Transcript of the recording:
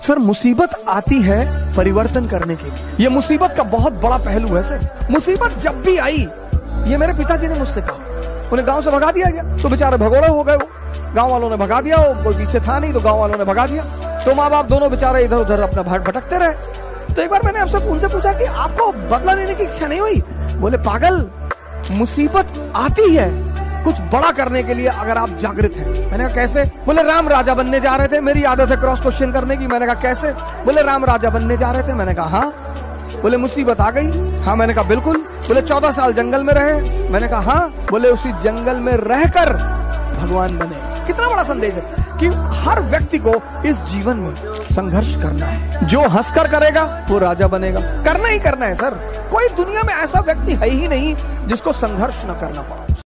Sir मुसीबत आती है परिवर्तन करने के लिए। ये मुसीबत का बहुत बड़ा पहलू है सर। मुसीबत जब भी आई, ये मेरे पिताजी ने मुझसे कहा, उन्हें गांव से भगा दिया गया तो बेचारे भगोड़े हो गए। वो गांव वालों ने भगा दिया, वो कोई पीछे था नहीं तो गांव वालों ने भगा दिया। तो माँ बाप दोनों बेचारे इधर उधर अपना भटकते रहे। तो एक बार मैंने आपसे उनसे पूछा कि आपको बदला लेने की इच्छा नहीं हुई? बोले पागल, मुसीबत आती है कुछ बड़ा करने के लिए अगर आप जागृत हैं। मैंने कहा कैसे? बोले राम राजा बनने जा रहे थे, मेरी आदत है क्रॉस क्वेश्चन करने की। मैंने कहा कैसे? बोले राम राजा बनने जा रहे थे। मैंने कहा हाँ। बोले मुसीबत आ गई? हाँ। मैंने कहा बिल्कुल। बोले 14 साल जंगल में रहे? मैंने कहा हाँ। बोले उसी जंगल में रहकर भगवान बने। कितना बड़ा संदेश है कि हर व्यक्ति को इस जीवन में संघर्ष करना है। जो हंसकर करेगा वो राजा बनेगा। करना ही करना है सर। कोई दुनिया में ऐसा व्यक्ति है ही नहीं जिसको संघर्ष न करना पड़ा।